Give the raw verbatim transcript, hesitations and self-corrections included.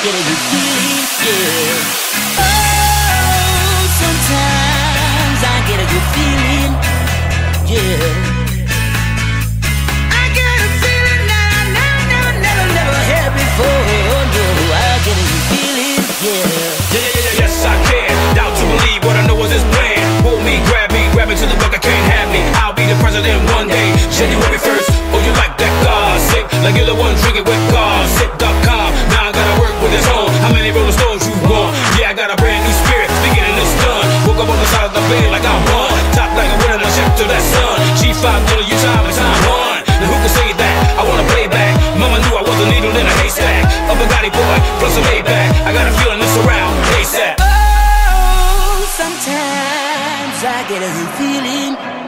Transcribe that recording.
get a good feeling, yeah. Oh, sometimes I get a good feeling, yeah. I get a feeling that I never, never, never, never had before. No, I get a good feeling, yeah. Yeah, yeah, yeah, yes I can. Doubt to believe what I know is this plan. Hold me, grab me, grab me to the book, I can't have me. I'll be the president one day, January first. Oh, you like that car sick? Like you're the one drinking with cars. Sip dot com, now I gotta work with this home. How many Rolling Stones you want? Yeah, I got a brand new spirit, beginning this done. Woke up on the side of the bed like I won. Top like a winner, my check to that sun. She five million, you time and time one. Now who can say that? I wanna play back. Mama knew I was a needle in a haystack. A Bugatti boy, plus a Maybach. I got a feeling this around ASAP. Oh, sometimes I get a good feeling.